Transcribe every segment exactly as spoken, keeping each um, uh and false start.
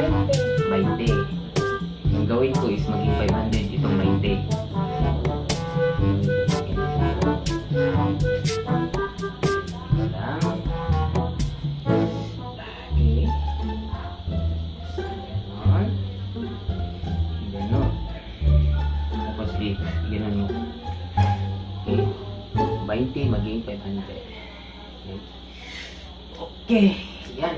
twenty. Ang gawin ko is maging five hundred itong twenty. Lang. Okay. Ganon. Ganon. Tapos di, ganon mo. Okay. twenty maging five hundred. Okay. Okay. Yan.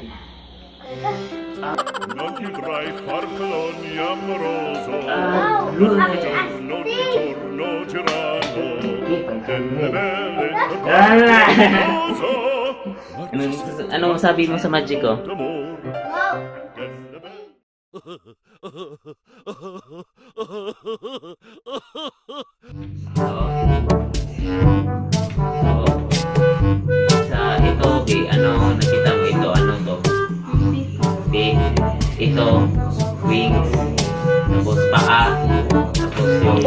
Non ti trai farfalloni amoroso, Ah, giorno di giorno girano, delle belle tornose. Anong, anong masabi mo sa magic ko? So, sa ito, okay, ano, nakita mo ito, ano to? Okay, ito, wings, tapos paa, tapos yung...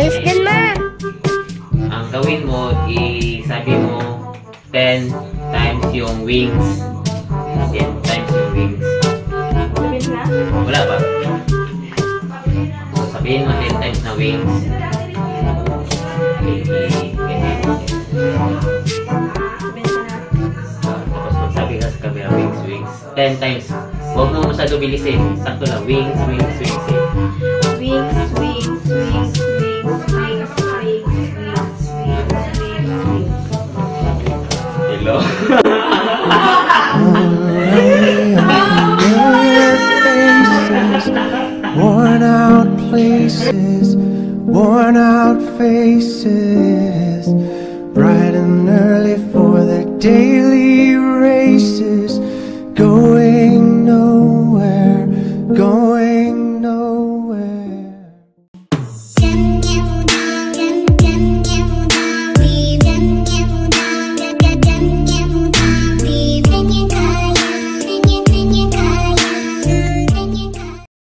Ang gawin mo, isabi mo, ten times yung wings. ten times yung wings. Wala ba? So, sabihin mo ten times na wings. Okay, ganyan. Tapos magsabi ka sa camera, wings, wings. ten times. Huwag mo masyado bilisin. Sakto lang. Wings, wings, wings. Eh. Wings, wings, wings, wings, wings, wings, wings, wings, wings. Hello? Worn out places, worn out faces, bright and early for the daily races, going